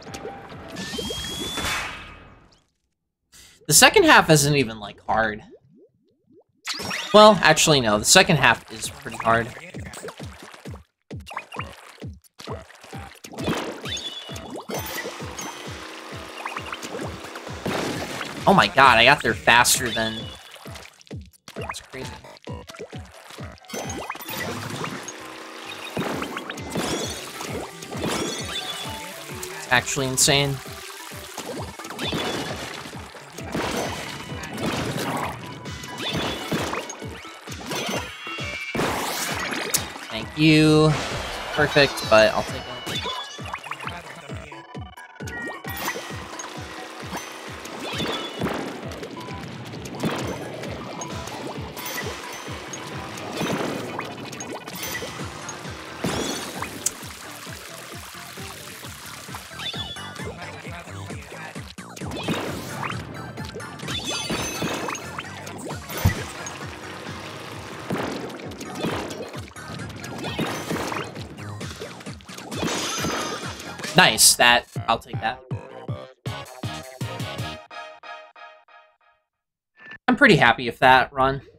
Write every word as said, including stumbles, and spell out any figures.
The second half isn't even, like, hard. Well, actually, no. The second half is pretty hard. Oh my god, I got there faster than... That's crazy. It's actually insane. Thank you. Perfect, but I'll take it. Nice, that, I'll take that. I'm pretty happy with that run.